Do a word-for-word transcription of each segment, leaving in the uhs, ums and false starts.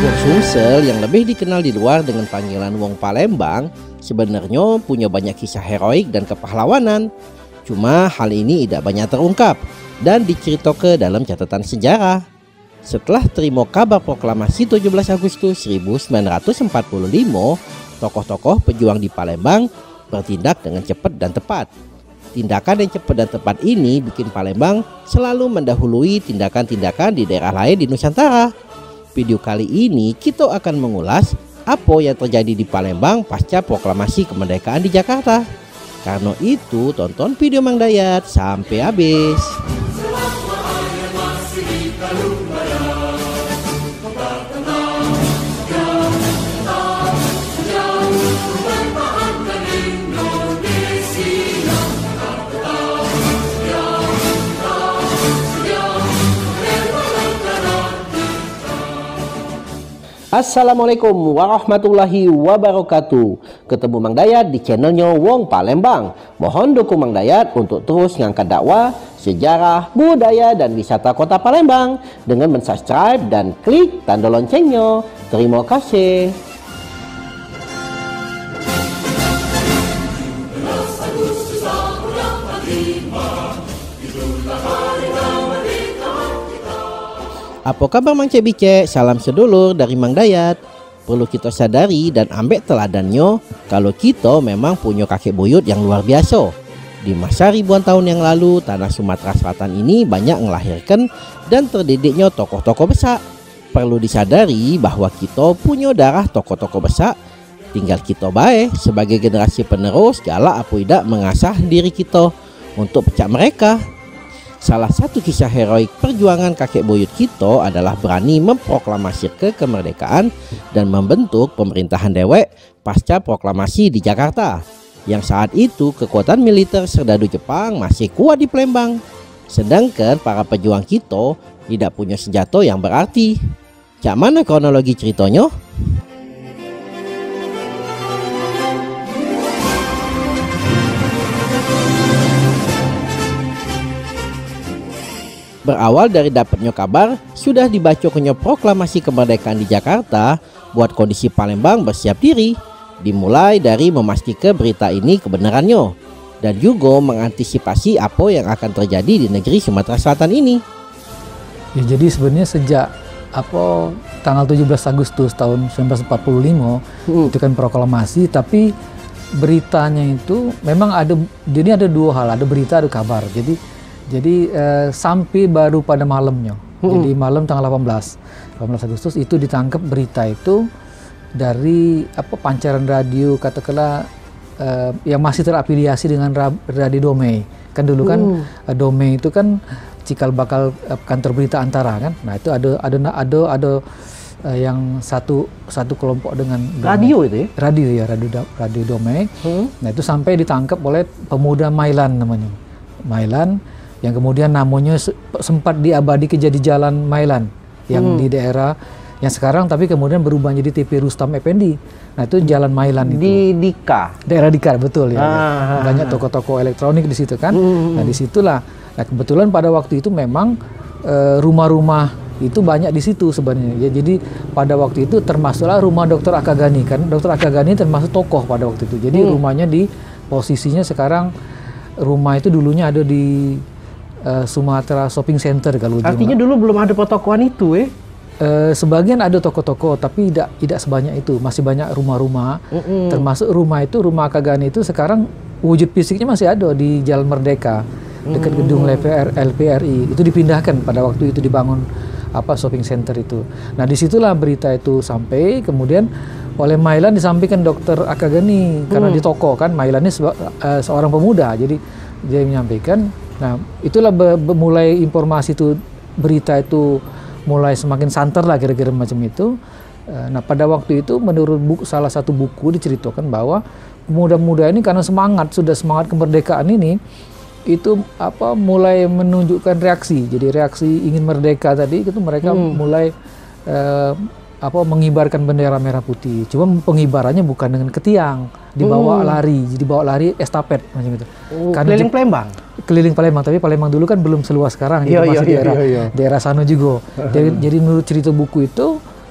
Wong Sumsel yang lebih dikenal di luar dengan panggilan Wong Palembang sebenarnya punya banyak kisah heroik dan kepahlawanan. Cuma hal ini tidak banyak terungkap dan diceritakan dalam catatan sejarah. Setelah terima kabar proklamasi tujuh belas Agustus seribu sembilan ratus empat puluh lima, tokoh-tokoh pejuang di Palembang bertindak dengan cepat dan tepat. Tindakan yang cepat dan tepat ini bikin Palembang selalu mendahului tindakan-tindakan di daerah lain di Nusantara. Video kali ini kita akan mengulas apa yang terjadi di Palembang pasca proklamasi kemerdekaan di Jakarta. Karena itu tonton video Mang Dayat sampai habis. Assalamualaikum warahmatullahi wabarakatuh. Ketemu Mang Dayat di channelnya Wong Palembang. Mohon dukung Mang Dayat untuk terus ngangkat dakwah, sejarah, budaya, dan wisata kota Palembang dengan mensubscribe dan klik tanda loncengnya. Terima kasih. Apa kabar Mang Cebice? Salam sedulur dari Mang Dayat. Perlu kita sadari dan ambek teladannya kalau kita memang punya kakek buyut yang luar biasa. Di masa ribuan tahun yang lalu, tanah Sumatera Selatan ini banyak melahirkan dan terdidiknya tokoh-tokoh besar. Perlu disadari bahwa kita punya darah tokoh-tokoh besar. Tinggal kita baik sebagai generasi penerus galak apa tidak mengasah diri kita untuk pecah mereka. Salah satu kisah heroik perjuangan kakek buyut kita adalah berani memproklamasikan kemerdekaan dan membentuk pemerintahan dewek pasca proklamasi di Jakarta. Yang saat itu kekuatan militer serdadu Jepang masih kuat di Palembang. Sedangkan para pejuang kita tidak punya senjata yang berarti. Cak mana kronologi ceritanya? Berawal dari dapatnya kabar sudah dibacakannya proklamasi kemerdekaan di Jakarta, buat kondisi Palembang bersiap diri. Dimulai dari memastikan berita ini kebenarannya dan juga mengantisipasi apa yang akan terjadi di negeri Sumatera Selatan ini. Ya, jadi sebenarnya sejak apa tanggal tujuh belas Agustus tahun seribu sembilan ratus empat puluh lima hmm. itu kan proklamasi, tapi beritanya itu memang ada, jadi ada dua hal, ada berita ada kabar. Jadi Jadi eh, sampai baru pada malamnya, hmm. jadi malam tanggal delapan belas Agustus itu ditangkap berita itu dari apa pancaran radio katakanlah eh, yang masih terafiliasi dengan radio Domei. Kan dulu kan hmm. Domei itu kan cikal bakal eh, kantor berita antara kan. Nah itu ada ada ada ada eh, yang satu satu kelompok dengan radio Domei. itu ya? Radio ya radio radio Domei. Hmm. Nah itu sampai ditangkap oleh pemuda Mailan namanya, Mailan. Yang kemudian namanya sempat diabadikan jadi Jalan Mailan yang hmm. di daerah yang sekarang tapi kemudian berubah jadi T P Rustam Effendi. Nah itu Jalan Mailan itu. Di Dika. Daerah Dika betul ya. Ah, Banyak toko-toko elektronik di situ kan. Hmm. Nah disitulah. Nah kebetulan pada waktu itu memang rumah-rumah e, itu banyak di situ sebenarnya. Ya, jadi pada waktu itu termasuklah rumah Dokter Akagani kan. Dokter Akagani termasuk tokoh pada waktu itu. Jadi hmm. rumahnya di posisinya sekarang rumah itu dulunya ada di Uh, Sumatera Shopping Center kalau artinya dulu belum ada pertokoan itu eh? Uh, sebagian ada toko-toko tapi tidak tidak sebanyak itu, masih banyak rumah-rumah. Mm -hmm. Termasuk rumah itu, rumah Akagani itu sekarang wujud fisiknya masih ada di Jalan Merdeka dekat mm. gedung L P R I. Itu dipindahkan pada waktu itu dibangun apa shopping center itu. Nah disitulah berita itu sampai, kemudian oleh Mailan disampaikan Dokter Akagani karena mm. di toko kan Mailan ini se uh, seorang pemuda, jadi dia menyampaikan. Nah, itulah be be mulai informasi itu, berita itu mulai semakin santer lah kira-kira macam itu. Nah, pada waktu itu menurut buku, salah satu buku diceritakan bahwa pemuda-pemuda ini karena semangat, sudah semangat kemerdekaan ini, itu apa mulai menunjukkan reaksi. Jadi reaksi ingin merdeka tadi itu mereka hmm. mulai eh, apa mengibarkan bendera merah putih. Cuma pengibarannya bukan dengan ketiang, dibawa hmm. lari, dibawa lari estafet macam itu. Oh, keliling Palembang. Keliling Palembang, tapi Palembang dulu kan belum seluas sekarang, iya, gitu, masih iya, daerah iya, iya. daerah sana juga. Jadi, jadi menurut cerita buku itu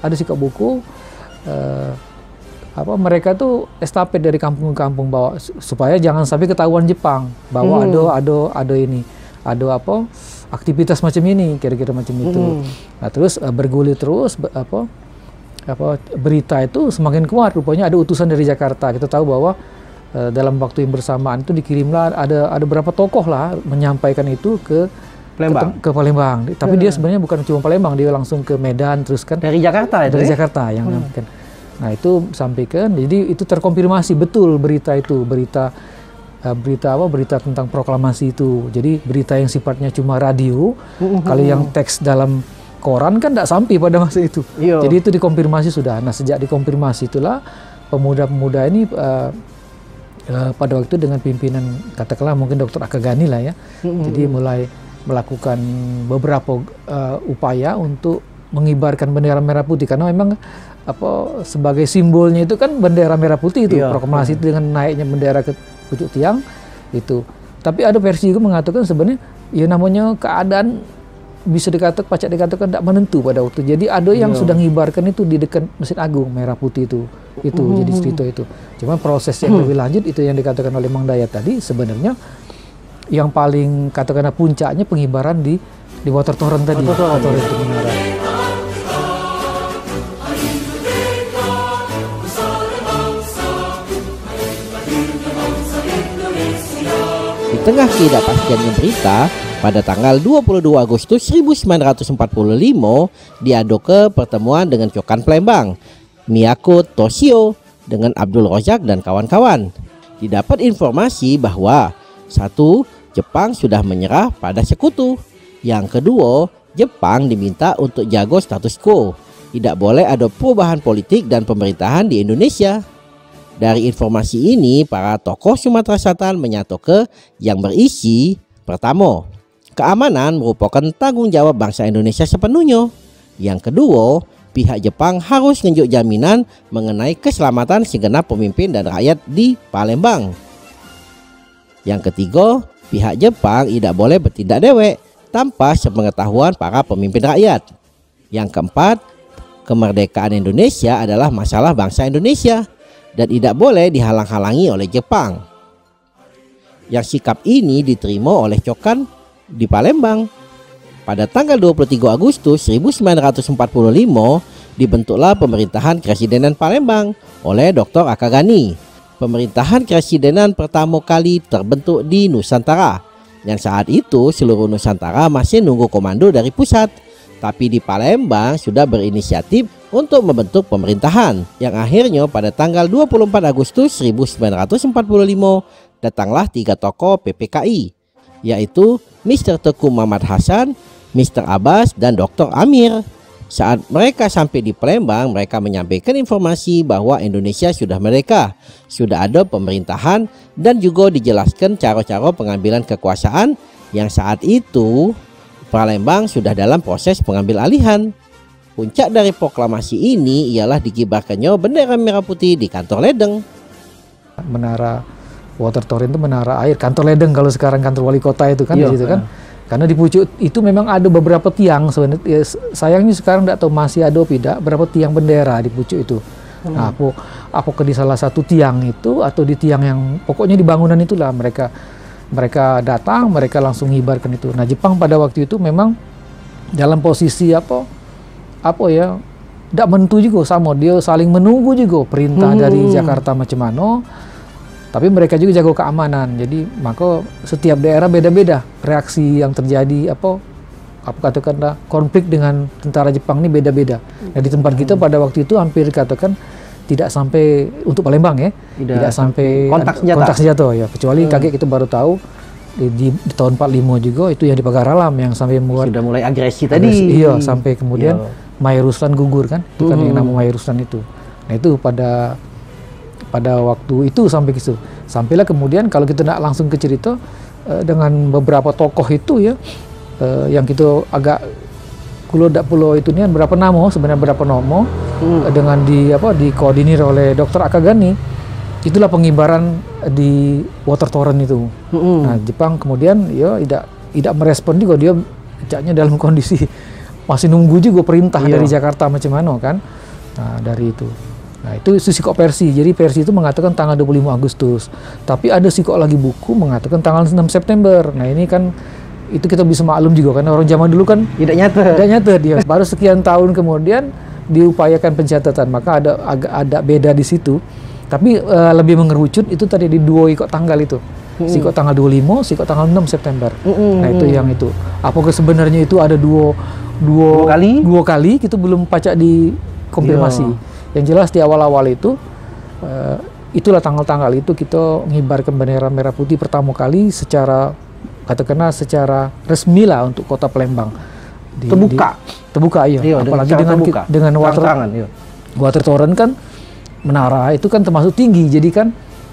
ada sikap buku uh, apa mereka tuh estafet dari kampung ke kampung bawa supaya jangan sampai ketahuan Jepang bahwa hmm. ada ada ada ini ada apa aktivitas macam ini kira-kira macam itu. Hmm. Nah terus uh, bergulir terus be, apa apa berita itu semakin kuat, rupanya ada utusan dari Jakarta. Kita tahu bahwa uh, dalam waktu yang bersamaan itu dikirimlah ada ada berapa tokoh lah menyampaikan itu ke Palembang. Ke, ke Palembang. Tapi hmm. dia sebenarnya bukan cuma Palembang, dia langsung ke Medan terus kan. Dari Jakarta itu. Dari ya? Jakarta yang hmm. menyampaikan. Nah itu sampaikan, jadi itu terkonfirmasi betul berita itu, berita uh, berita apa, berita tentang proklamasi itu. Jadi berita yang sifatnya cuma radio, uh-huh. kalau yang teks dalam koran kan tidak sampai pada masa itu. Yo. Jadi itu dikonfirmasi sudah. Nah sejak dikonfirmasi itulah pemuda-pemuda ini uh, uh, pada waktu itu dengan pimpinan katakanlah mungkin Doktor Akagani lah ya. Uh-huh. Jadi mulai melakukan beberapa uh, upaya untuk mengibarkan bendera merah putih karena memang apa sebagai simbolnya itu kan bendera merah putih itu, iya, proklamasi iya. itu dengan naiknya bendera ke pucuk tiang itu. Tapi ada versi juga mengatakan sebenarnya ya namanya keadaan bisa dikatakan pacak dikatakan tidak menentu pada waktu. Jadi ada yang iya. sudah mengibarkan itu di dekat Masjid Agung merah putih itu. Itu uh-huh. jadi cerita itu. Cuma proses yang uh-huh. lebih lanjut itu yang dikatakan oleh Mang Dayat tadi sebenarnya yang paling katakanlah puncaknya pengibaran di di water torrent tadi. Water torrent itu menara. Di tengah ketidakpastiannya berita, pada tanggal dua puluh dua Agustus seribu sembilan ratus empat puluh lima diadu ke pertemuan dengan Cokan Palembang, Miyako Toshio dengan Abdul Razak dan kawan-kawan. Didapat informasi bahwa satu, Jepang sudah menyerah pada sekutu. Yang kedua, Jepang diminta untuk jaga status quo. Tidak boleh ada perubahan politik dan pemerintahan di Indonesia. Dari informasi ini, para tokoh Sumatera Selatan menyatakan yang berisi pertama, keamanan merupakan tanggung jawab bangsa Indonesia sepenuhnya. Yang kedua, pihak Jepang harus menunjuk jaminan mengenai keselamatan segenap pemimpin dan rakyat di Palembang. Yang ketiga, pihak Jepang tidak boleh bertindak dewek tanpa sepengetahuan para pemimpin rakyat. Yang keempat, kemerdekaan Indonesia adalah masalah bangsa Indonesia dan tidak boleh dihalang-halangi oleh Jepang. Yang sikap ini diterima oleh Cokan di Palembang. Pada tanggal dua puluh tiga Agustus seribu sembilan ratus empat puluh lima dibentuklah pemerintahan Kepresidenan Palembang oleh Doktor Akagani. Pemerintahan kepresidenan pertama kali terbentuk di Nusantara, yang saat itu seluruh Nusantara masih nunggu komando dari pusat. Tapi di Palembang sudah berinisiatif untuk membentuk pemerintahan, yang akhirnya pada tanggal dua puluh empat Agustus seribu sembilan ratus empat puluh lima datanglah tiga tokoh P P K I, yaitu Mister Teku Muhammad Hasan, Mister Abbas, dan Doktor Amir. Saat mereka sampai di Palembang, mereka menyampaikan informasi bahwa Indonesia sudah merdeka, sudah ada pemerintahan, dan juga dijelaskan cara-cara pengambilan kekuasaan yang saat itu Palembang sudah dalam proses pengambil alihan. Puncak dari proklamasi ini ialah dikibarkannya bendera merah putih di kantor Ledeng. Menara water torrent itu menara air, kantor Ledeng kalau sekarang kantor wali kota itu kan di situ kan. Karena di pucuk itu memang ada beberapa tiang sebenarnya. Ya, sayangnya sekarang tidak tahu masih ada atau tidak berapa tiang bendera di pucuk itu. Hmm. Nah, apa apakah di salah satu tiang itu atau di tiang yang pokoknya di bangunan itulah mereka mereka datang, mereka langsung mengibarkan itu. Nah, Jepang pada waktu itu memang dalam posisi apa, apa ya, tidak menentu juga sama. Dia saling menunggu juga perintah hmm. dari Jakarta macam mana. Tapi mereka juga jago keamanan. Jadi maka setiap daerah beda-beda reaksi yang terjadi apa, apa katakanlah konflik dengan tentara Jepang ini beda-beda. Nah, di tempat kita pada waktu itu hampir katakan tidak sampai untuk Palembang ya, tidak, tidak sampai kontak senjata. kontak senjata ya, kecuali hmm. kaget kita baru tahu di, di, di tahun empat puluh lima juga itu yang di Pagar Alam yang sampai membuat sudah mulai agresi, agresi tadi. Iya, sampai kemudian Maya Ruslan gugur kan, itu kan hmm. yang nama Maya Ruslan itu. Nah itu pada pada waktu itu sampai gitu. Sampailah kemudian kalau kita nak langsung ke cerita uh, dengan beberapa tokoh itu ya, uh, yang kita agak kulo dak pulau itu nih berapa nama sebenarnya berapa nama hmm. dengan di apa dikoordinir oleh Doktor Akagani. Itulah pengibaran di water torrent itu. Hmm. Nah, Jepang kemudian ya tidak tidak merespon juga, dia jaknya dalam kondisi masih nunggu juga perintah Iya. dari Jakarta macam mana kan. Nah, dari itu. Nah, itu sikok versi. Jadi versi itu mengatakan tanggal dua puluh lima Agustus. Tapi ada sikok lagi buku mengatakan tanggal enam September. Nah, ini kan itu kita bisa maklum juga kan orang zaman dulu kan Tidak nyata. tidak nyata dia. Baru sekian tahun kemudian diupayakan pencatatan, maka ada agak ada beda di situ. Tapi uh, lebih mengerucut itu tadi di dua ikut tanggal itu. Sikok tanggal dua puluh lima, sikok tanggal enam September. Mm-mm. Nah, itu yang itu. Apakah sebenarnya itu ada dua dua, Dua kali? dua kali kita belum pacak dikonfirmasi. Iya. Yang jelas di awal-awal itu uh, itulah tanggal-tanggal itu kita mengibarkan bendera merah putih pertama kali secara katakanlah secara resmi lah untuk kota Palembang. Di- Terbuka. di- terbuka iya. Iya, Apalagi secara dengan terbuka. dengan water Terang-terangan, iya. water torrent kan menara itu kan termasuk tinggi, jadi kan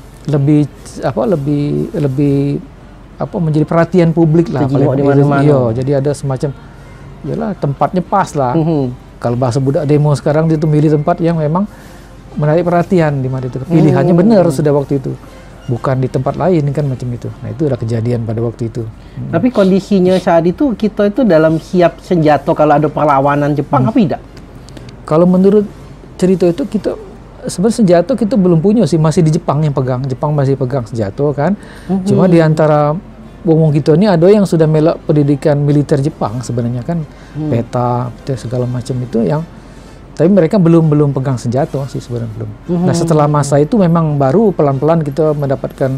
lebih apa lebih lebih apa menjadi perhatian publik lah. Terjenguk paling- di mana-mana. Iya, jadi ada semacam yalah tempatnya pas lah. Mhm. Kalau bahasa budak demo sekarang dia tuh milih tempat yang memang menarik perhatian di mana itu. Pilihannya Hmm. benar sudah waktu itu. Bukan di tempat lain kan macam itu. Nah, itu udah kejadian pada waktu itu. Tapi kondisinya saat itu kita itu dalam siap senjata kalau ada perlawanan Jepang apa tidak? Kalau menurut cerita itu kita sebenarnya senjata kita belum punya sih, masih di Jepang yang pegang. Jepang masih pegang senjata kan. Cuma di antara wong kita ini ada yang sudah melak pendidikan militer Jepang sebenarnya kan, peta, peta segala macam itu yang tapi mereka belum belum pegang senjata sih sebenarnya belum. Nah, setelah masa itu memang baru pelan-pelan kita mendapatkan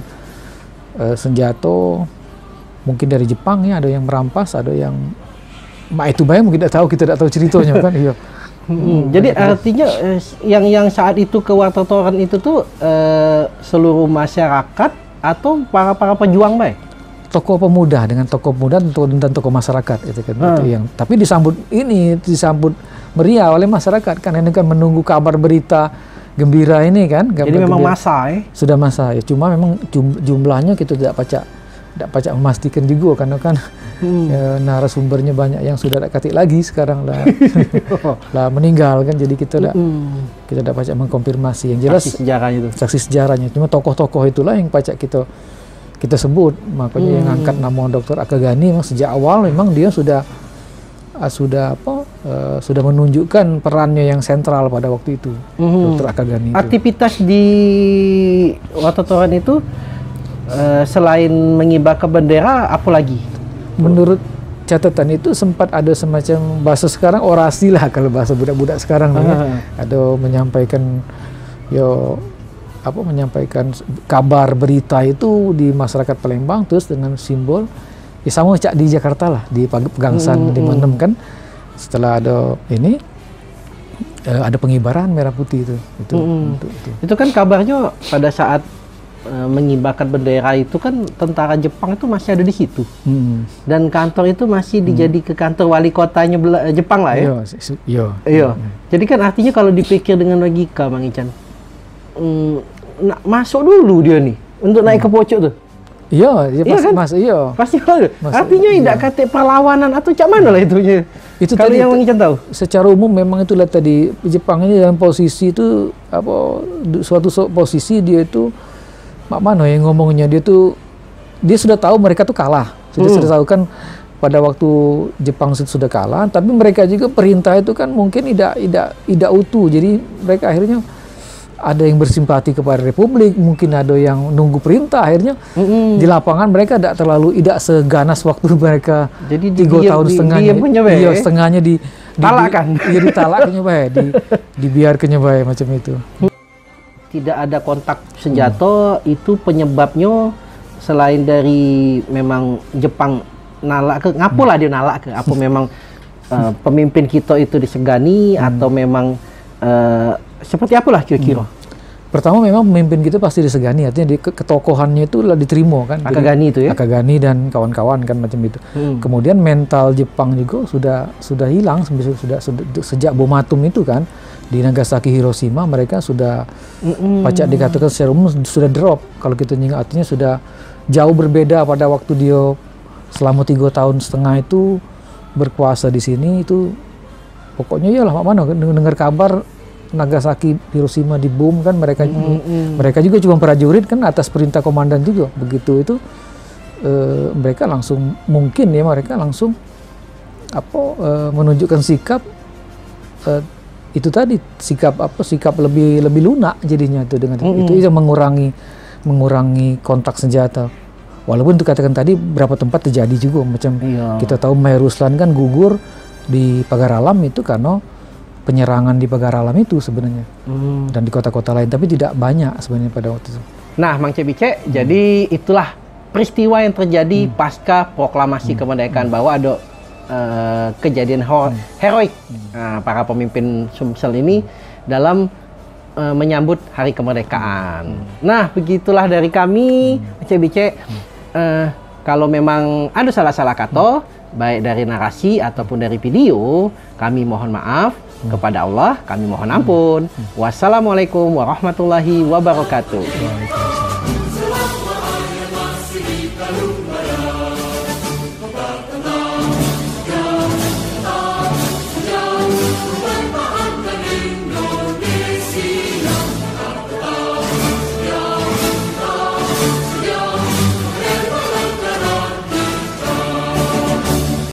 eh, senjata mungkin dari Jepang ya, ada yang merampas, ada yang mak itu bayang mungkin tidak tahu, kita tidak tahu ceritanya kan. Iya. Hmm, Jadi artinya eh, yang yang saat itu ke water torrent itu tuh eh, seluruh masyarakat atau para para pejuang baik? Tokoh pemuda dengan tokoh pemuda dan tokoh, dan tokoh masyarakat itu kan Hmm. itu yang tapi disambut ini disambut meriah oleh masyarakat kan, ini kan menunggu kabar berita gembira ini kan. Jadi kabar memang gembira. masa eh. Sudah masa ya, cuma memang jum- jumlahnya kita tidak pacak tidak pacak memastikan juga karena kan Hmm. ya, narasumbernya banyak yang sudah tidak katik lagi sekarang lah lah meninggal kan, jadi kita tidak Hmm. kita tidak pacak mengkonfirmasi. Yang jelas Saksi sejarahnya itu. saksi sejarahnya, cuma tokoh-tokoh itulah yang pacak kita kita sebut. Makanya yang angkat nama dokter Akagani memang sejak awal memang dia sudah uh, sudah apa uh, sudah menunjukkan perannya yang sentral pada waktu itu. Mhm. dokter Akagani itu. Aktivitas di water torrent itu eh, selain mengibarkan bendera apa lagi? Menurut catatan itu sempat ada semacam bahasa sekarang orasi lah kalau bahasa budak-budak sekarang lah ya. Ah. Ada menyampaikan yo apa menyampaikan kabar berita itu di masyarakat Palembang terus dengan simbol ya sama cak di Jakarta lah di Pag- Pegangsan Hmm, di Menem kan, setelah ada ini eh, ada pengibaran merah putih itu itu, Hmm. untuk itu. Itu kan kabarnya pada saat eh, mengibarkan bendera itu kan tentara Jepang itu masih ada di situ. Hmm. Dan kantor itu masih dijadi ke kantor wali kotanya Bela- eh, Jepang lah ya. Iya, si- si- iya. Iya. Jadi kan artinya kalau dipikir dengan logika Bang Ican, mm, nak masuk dulu dia nih untuk naik ke pojok tuh. Iya, iya, Iya pas, kan? mas, iya. Pasti lah. Masuk, Artinya iya. tidak kata perlawanan atau cak mana lah itunya. Itu kalau tadi yang Bang Ican tahu. secara umum memang itulah tadi Jepang ini dalam posisi itu apa du- suatu so- posisi dia itu mak mana yang ngomongnya dia tuh dia sudah tahu mereka tuh kalah sudah Hmm. sudah tahu kan pada waktu Jepang su- sudah kalah, tapi mereka juga perintah itu kan mungkin tidak tidak tidak utuh, jadi mereka akhirnya ada yang bersimpati kepada Republik, mungkin ada yang nunggu perintah, akhirnya Mm-mm. di lapangan mereka tidak terlalu tidak seganas waktu mereka Jadi tiga didiam- tahun di- setengahnya diamkannya bae. iya setengahnya di, di Talakkan. di- iya ditalakkannya bae di dibiarkannya bae macam itu. Tidak ada kontak senjata itu penyebabnya selain dari memang Jepang nalak ke ngapo lah dia nalak ke apa memang eh, pemimpin kita itu disegani atau memang eh, seperti apalah kira-kira. Pertama memang pemimpin kita pasti disegani, artinya di, ke- ketokohannya itu lah diterima kan. Jadi, Akagani itu ya. Akagani dan kawan-kawan kan macam itu. Hmm. Kemudian mental Jepang juga sudah sudah hilang sudah, sudah, sudah sejak bom atom itu kan di Nagasaki Hiroshima mereka sudah Mm-mm. pacak dikatakan secara umum sudah drop. Kalau kita ingat artinya sudah jauh berbeda pada waktu dia selama tiga tahun setengah itu berkuasa di sini itu pokoknya iyalah mana dengar kabar Nagasaki Hiroshima dibom kan mereka Mm-mm. mereka juga cuma prajurit kan atas perintah komandan juga begitu itu eh, mereka langsung mungkin ya mereka langsung apa uh, menunjukkan sikap uh, itu tadi sikap apa sikap lebih lebih lunak jadinya itu dengan mm-hmm. itu yang mengurangi mengurangi kontak senjata. Walaupun itu katakan tadi berapa tempat terjadi juga macam iya. kita tahu Maya Ruslan kan gugur di Pagar Alam itu karena penyerangan di Pagar Alam itu sebenarnya mm. dan di kota-kota lain, tapi tidak banyak sebenarnya pada waktu itu. Nah, Mang Cebice, hmm. jadi itulah peristiwa yang terjadi hmm. pasca proklamasi hmm. kemerdekaan hmm. bahwa ada uh, kejadian hmm. heroik hmm. uh, para pemimpin Sumsel ini dalam uh, menyambut hari kemerdekaan. Hmm. Nah, begitulah dari kami, hmm. Cebice. Hmm. Uh, kalau memang ada salah-salah kata, hmm. baik dari narasi ataupun dari video, kami mohon maaf. Hmm. Kepada Allah kami mohon ampun. Hmm. Wassalamualaikum warahmatullahi wabarakatuh.